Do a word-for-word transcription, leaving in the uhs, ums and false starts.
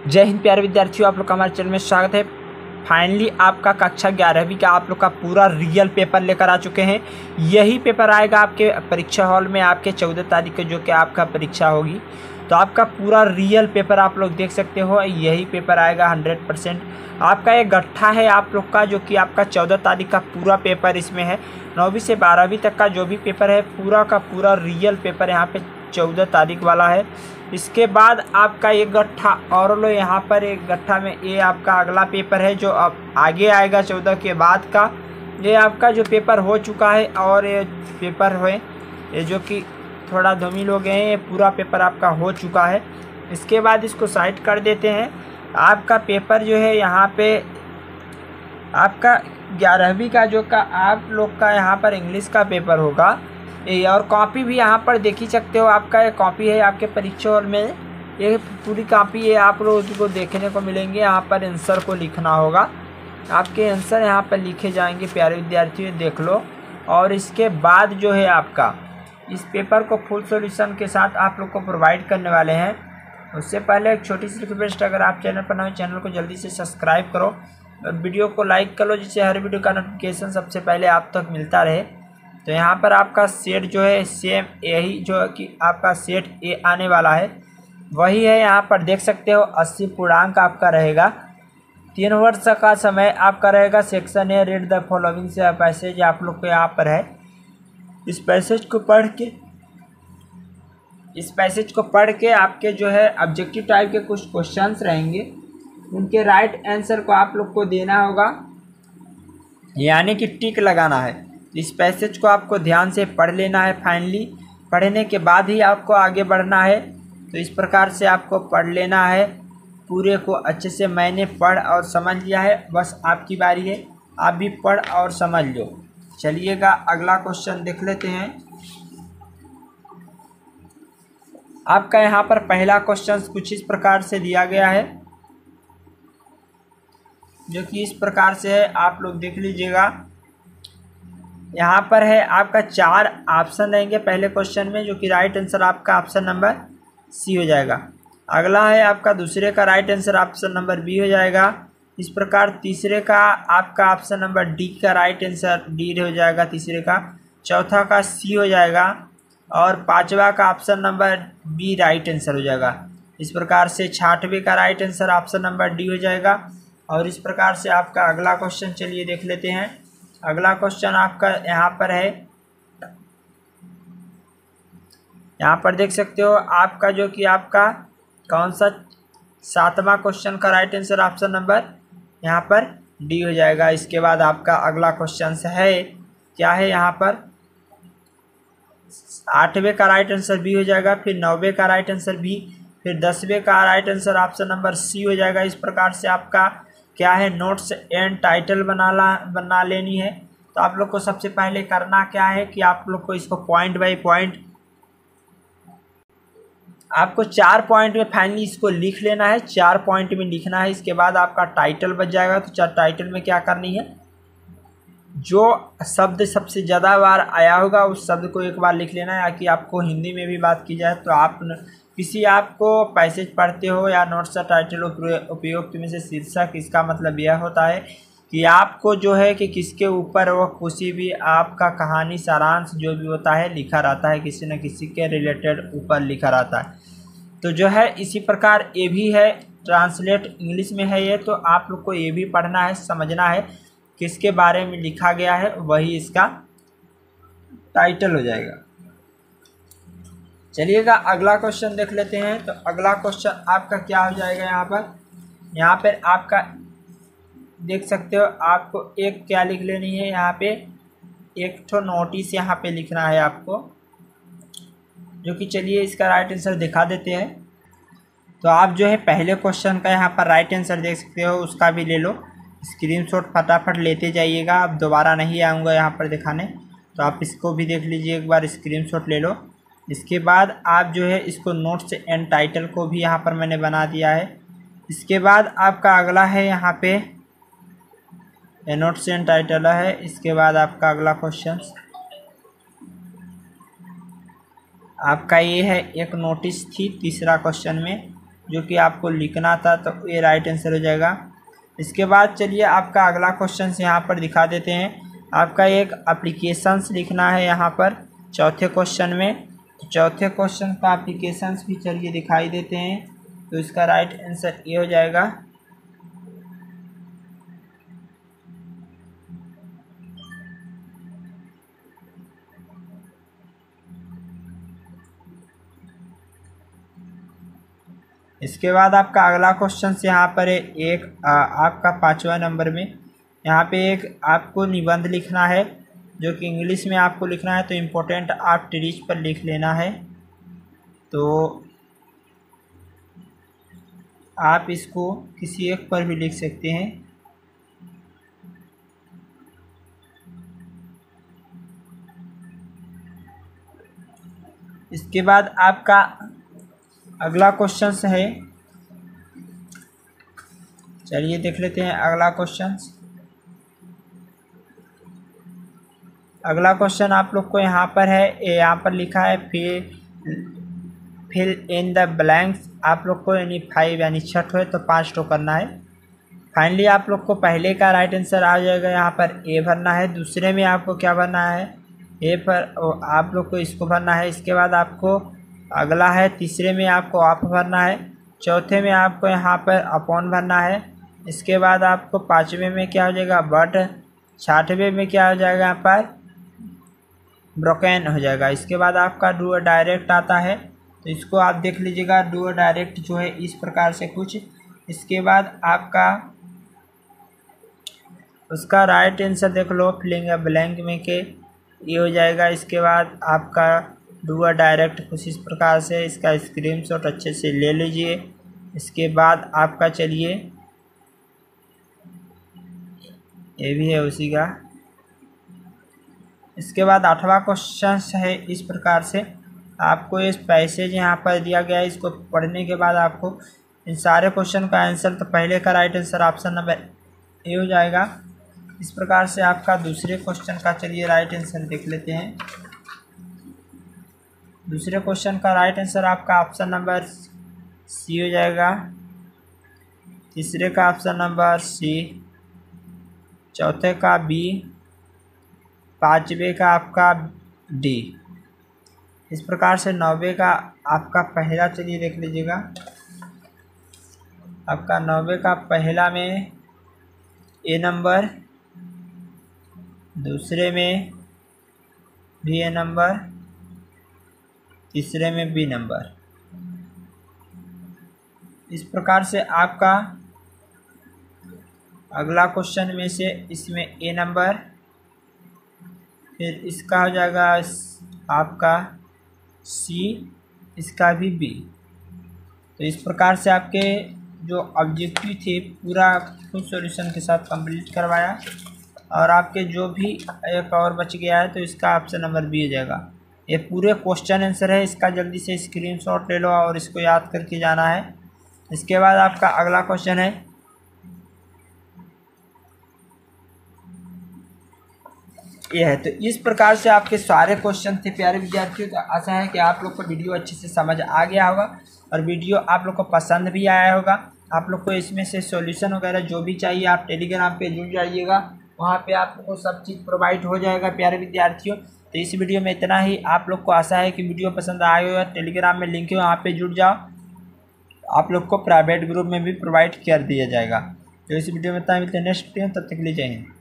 जय हिंद प्यारे विद्यार्थियों, आप लोग का हमारे चैनल में स्वागत है। फाइनली आपका कक्षा ग्यारहवीं का आप लोग का पूरा रियल पेपर लेकर आ चुके हैं। यही पेपर आएगा आपके परीक्षा हॉल में आपके चौदह तारीख को, जो कि आपका परीक्षा होगी। तो आपका पूरा रियल पेपर आप लोग देख सकते हो, यही पेपर आएगा हंड्रेड परसेंट। आपका एक गट्ठा है आप लोग का, जो कि आपका चौदह तारीख का पूरा पेपर इसमें है। नौवीं से बारहवीं तक का जो भी पेपर है, पूरा का पूरा रियल पेपर यहाँ पे चौदह तारीख वाला है। इसके बाद आपका एक गट्ठा और लो, यहाँ पर एक गट्ठा में ये आपका अगला पेपर है जो अब आगे आएगा चौदह के बाद का। ये आपका जो पेपर हो चुका है और ये पेपर है ये जो कि थोड़ा धूमिल हो गए हैं, ये पूरा पेपर आपका हो चुका है। इसके बाद इसको साइड कर देते हैं। आपका पेपर जो है यहाँ पे आपका ग्यारहवीं का जो का आप लोग का यहाँ पर इंग्लिश का पेपर होगा। ये और कॉपी भी यहाँ पर देख ही सकते हो, आपका ये कॉपी है आपके परीक्षा हॉल में। ये पूरी कॉपी है, आप लोगों को देखने को मिलेंगे। यहाँ पर आंसर को लिखना होगा, आपके आंसर यहाँ पर लिखे जाएंगे प्यारे विद्यार्थियों, देख लो। और इसके बाद जो है आपका इस पेपर को फुल सॉल्यूशन के साथ आप लोग को प्रोवाइड करने वाले हैं। उससे पहले एक छोटी सी रिक्वेस्ट, अगर आप चैनल पर नए, चैनल को जल्दी से सब्सक्राइब करो और वीडियो को लाइक कर लो, जिससे हर वीडियो का नोटिफिकेशन सबसे पहले आप तक मिलता रहे। तो यहाँ पर आपका सेट जो है सेम यही जो कि आपका सेट ए आने वाला है वही है। यहाँ पर देख सकते हो अस्सी पूर्णांक आपका रहेगा। तीन वर्ष का समय आपका रहेगा। Section A, read the following से पैसेज आप लोग को यहाँ पर है। इस पैसेज को पढ़ के इस पैसेज को पढ़ के आपके जो है ऑब्जेक्टिव टाइप के कुछ क्वेश्चंस रहेंगे, उनके राइट आंसर को आप लोग को देना होगा, यानी कि टिक लगाना है। इस पैसेज को आपको ध्यान से पढ़ लेना है। फाइनली पढ़ने के बाद ही आपको आगे बढ़ना है। तो इस प्रकार से आपको पढ़ लेना है पूरे को अच्छे से। मैंने पढ़ और समझ लिया है, बस आपकी बारी है, आप भी पढ़ और समझ लो। चलिएगा अगला क्वेश्चन देख लेते हैं। आपका यहाँ पर पहला क्वेश्चन कुछ इस प्रकार से दिया गया है, जो कि इस प्रकार से है, आप लोग देख लीजिएगा। यहाँ पर है आपका चार ऑप्शन रहेंगे पहले क्वेश्चन में, जो कि राइट आंसर आपका ऑप्शन नंबर सी हो जाएगा। अगला है आपका दूसरे का right answer option number B हो जाएगा। इस प्रकार तीसरे का आपका ऑप्शन नंबर डी का राइट आंसर डी हो जाएगा तीसरे का। चौथा का सी हो जाएगा और पांचवा का option number B right answer हो जाएगा। इस प्रकार से छठवें का right answer option number D हो जाएगा। और इस प्रकार से आपका अगला क्वेश्चन चलिए देख लेते हैं। अगला क्वेश्चन आपका यहाँ पर है, यहाँ पर देख सकते हो आपका जो कि आपका कौन सा सातवां क्वेश्चन का राइट आंसर ऑप्शन नंबर यहाँ पर डी हो जाएगा। इसके बाद आपका अगला क्वेश्चन है क्या है, यहाँ पर आठवें का राइट आंसर बी हो जाएगा, फिर नौवें का राइट आंसर बी, फिर दसवें का right answer option number C हो जाएगा। इस प्रकार से आपका क्या है, नोट्स एंड टाइटल बना ला बना लेनी है। तो आप लोग को सबसे पहले करना क्या है कि आप लोग को इसको पॉइंट बाय पॉइंट आपको चार पॉइंट में फाइनली इसको लिख लेना है। चार पॉइंट में लिखना है। इसके बाद आपका टाइटल बच जाएगा। तो चार टाइटल में क्या करनी है, जो शब्द सबसे ज़्यादा बार आया होगा उस शब्द को एक बार लिख लेना है, ताकि आपको हिंदी में भी बात की जाए तो आप किसी आपको पैसेज पढ़ते हो या नोट्स का टाइटल उपयुक्त में से शीर्षक, इसका मतलब यह होता है कि आपको जो है कि किसके ऊपर वो किसी भी आपका कहानी सारांश जो भी होता है लिखा रहता है, किसी न किसी के रिलेटेड ऊपर लिखा रहता है। तो जो है इसी प्रकार ये भी है, ट्रांसलेट इंग्लिश में है ये। तो आप लोग को ये भी पढ़ना है, समझना है किसके बारे में लिखा गया है, वही इसका टाइटल हो जाएगा। चलिएगा अगला क्वेश्चन देख लेते हैं। तो अगला क्वेश्चन आपका क्या हो जाएगा, यहाँ पर यहाँ पर आपका देख सकते हो आपको एक क्या लिख लेनी है, यहाँ पे एक ठो नोटिस यहाँ पे लिखना है आपको, जो कि चलिए इसका राइट आंसर दिखा देते हैं। तो आप जो है पहले क्वेश्चन का यहाँ पर राइट आंसर देख सकते हो, उसका भी ले लो स्क्रीनशॉट, फटाफट लेते जाइएगा। अब दोबारा नहीं आऊँगा यहाँ पर दिखाने, तो आप इसको भी देख लीजिए एक बार, स्क्रीनशॉट ले लो। इसके बाद आप जो है इसको नोट्स एंड टाइटल को भी यहाँ पर मैंने बना दिया है। इसके बाद आपका अगला है यहाँ पे नोट्स एंड टाइटल है। इसके बाद आपका अगला क्वेश्चन आपका ये है, एक नोटिस थी तीसरा क्वेश्चन में, जो कि आपको लिखना था, तो ये राइट आंसर हो जाएगा। इसके बाद चलिए आपका अगला क्वेश्चन यहाँ पर दिखा देते हैं। आपका एक एप्लीकेशंस लिखना है यहाँ पर चौथे क्वेश्चन में। चौथे क्वेश्चन का एप्लीकेशंस भी चलिए दिखाई देते हैं, तो इसका राइट आंसर ये हो जाएगा। इसके बाद आपका अगला क्वेश्चन यहाँ पर है एक आ, आपका पाँचवा नंबर में यहाँ पे एक आपको निबंध लिखना है, जो कि इंग्लिश में आपको लिखना है, तो इम्पोर्टेंट आप ट्रीज पर लिख लेना है। तो आप इसको किसी एक पर भी लिख सकते हैं। इसके बाद आपका अगला क्वेश्चन है, चलिए देख लेते हैं अगला क्वेश्चन। अगला क्वेश्चन आप लोग को यहाँ पर है, यहाँ पर लिखा है fill fill in the blanks. आप लोग को यानी फाइव यानी छठ है तो पाँच टो करना है। फाइनली आप लोग को पहले का राइट आंसर आ जाएगा, यहाँ पर ए भरना है। दूसरे में आपको क्या भरना है, ए पर आप लोग को इसको भरना है। इसके बाद आपको अगला है, तीसरे में आपको आप भरना है। चौथे में आपको यहाँ पर अपॉन भरना है। इसके बाद आपको पाँचवें में क्या हो जाएगा, बट। छठवें में क्या हो जाएगा, यहाँ पर ब्रोकन हो जाएगा। इसके बाद आपका डू डायरेक्ट आता है, तो इसको आप देख लीजिएगा। डू डायरेक्ट जो है इस प्रकार से कुछ। इसके बाद आपका उसका राइट आंसर देख लो, फिलिंग ब्लैंक में के ये हो जाएगा। इसके बाद आपका डू डायरेक्ट कुछ इस प्रकार से, इसका स्क्रीनशॉट अच्छे से ले लीजिए। इसके बाद आपका चलिए ये भी है उसी का। इसके बाद आठवां क्वेश्चन है इस प्रकार से, आपको इस पैसेज यहाँ पर दिया गया है, इसको पढ़ने के बाद आपको इन सारे क्वेश्चन का आंसर, तो पहले का right answer option number A हो जाएगा। इस प्रकार से आपका दूसरे क्वेश्चन का चलिए राइट आंसर देख लेते हैं। दूसरे क्वेश्चन का राइट आंसर आपका ऑप्शन नंबर सी हो जाएगा। तीसरे का ऑप्शन नंबर सी, चौथे का बी, पाँचवें का आपका डी। इस प्रकार से नौवे का आपका पहला चलिए देख लीजिएगा। आपका नौवे का पहला में ए नंबर, दूसरे में भी ए नंबर, तीसरे में बी नंबर। इस प्रकार से आपका अगला क्वेश्चन में से इसमें ए नंबर, फिर इसका हो जाएगा आपका सी, इसका भी बी। तो इस प्रकार से आपके जो ऑब्जेक्टिव थे पूरा खुद सॉल्यूशन के साथ कंप्लीट करवाया, और आपके जो भी एक और बच गया है तो इसका ऑप्शन नंबर बी हो जाएगा। ये पूरे क्वेश्चन आंसर है, इसका जल्दी से स्क्रीनशॉट ले लो और इसको याद करके जाना है। इसके बाद आपका अगला क्वेश्चन है, ये है। तो इस प्रकार से आपके सारे क्वेश्चन थे प्यारे विद्यार्थियों। तो आशा है कि आप लोग को वीडियो अच्छे से समझ आ गया होगा और वीडियो आप लोग को पसंद भी आया होगा। आप लोग को इसमें से सॉल्यूशन वगैरह जो भी चाहिए आप टेलीग्राम पे जुड़ जाइएगा, वहाँ पे आप लोग को सब चीज़ प्रोवाइड हो जाएगा प्यारे विद्यार्थियों। तो इस वीडियो में इतना ही। आप लोग को आशा है कि वीडियो पसंद आया होगा। टेलीग्राम में लिंक है, वहाँ पर जुड़ जाओ, आप लोग को प्राइवेट ग्रुप में भी प्रोवाइड कर दिया जाएगा। तो इस वीडियो में इतना मिलते हैं नेक्स्ट वीडियो, तब तक के लिए जय हिंद।